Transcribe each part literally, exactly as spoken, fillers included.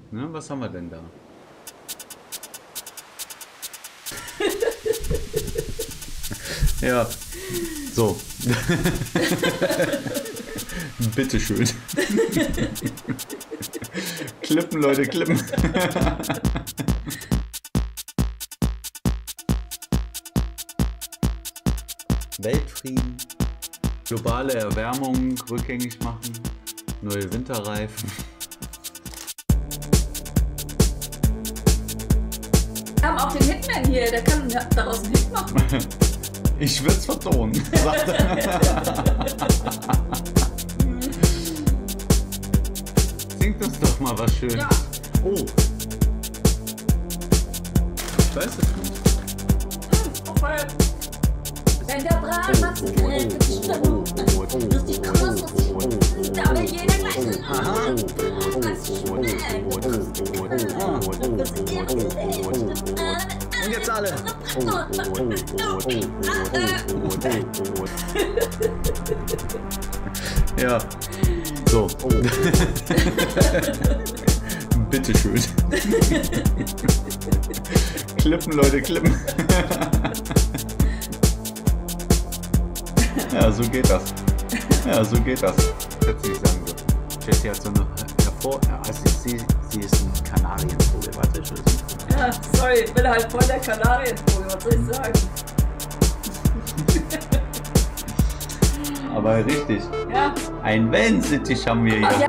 Ne, was haben wir denn da? Ja, so. Bitteschön. Klippen, Leute, klippen. Weltfrieden, globale Erwärmung rückgängig machen, neue Winterreifen. Wir haben auch den Hitman hier, der kann daraus einen Hit machen. Ich würde es vertonen, sagt er. Singt uns doch mal was schön. Ja. Oh. Ich weiß es nicht. Wenn der Bratwurst grillt, wird die Stimmung lustig groß, da will jeder gleich lachen. Ganz schnell. Und jetzt alle. Ja. So. Bitteschön. Klippen, Leute, klippen. Ja, so geht das. Ja, so geht das. Hätte ich nicht sagen dürfen. Jessie hat so eine hervor... Also sie, sie ist ein Kanarienvogel. Warte, ich will das. Ja, sorry, ich bin halt voll der Kanarienvogel, was soll ich sagen? Aber richtig. Ja. Ein Wellensittich haben wir hier. Ach, ja.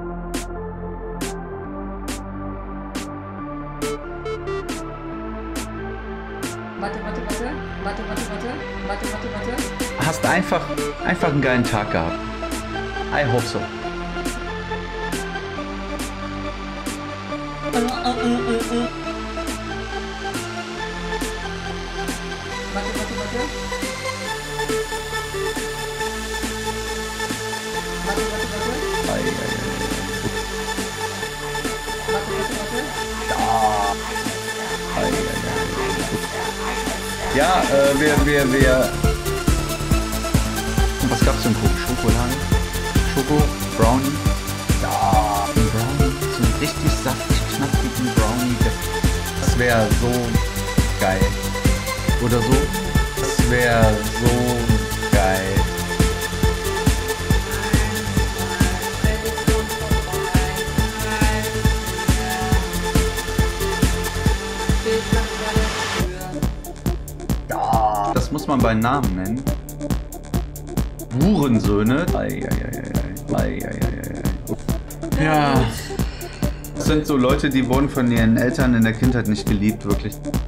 Warte, warte, warte. Warte, warte, warte. Warte, warte, warte. Hast einfach, einfach einen geilen Tag gehabt. I hope so. Warte, warte, warte. Warte, warte, warte. Ei, ei, ei. Warte, warte, warte. Ei, ei, ei. Ja, äh, wir, wir, wir... Was gab's denn? Schokolade? Schoko? Brownie? Ja, ein Brownie. So einen richtig saftig, knackigen Brownie. Das wäre so geil. Oder so? Das wäre so geil. Das muss man bei Namen nennen. Hurensöhne. Ei, ei, ei, ei, ei, ei, ei. Ja. Das sind so Leute, die wurden von ihren Eltern in der Kindheit nicht geliebt, wirklich.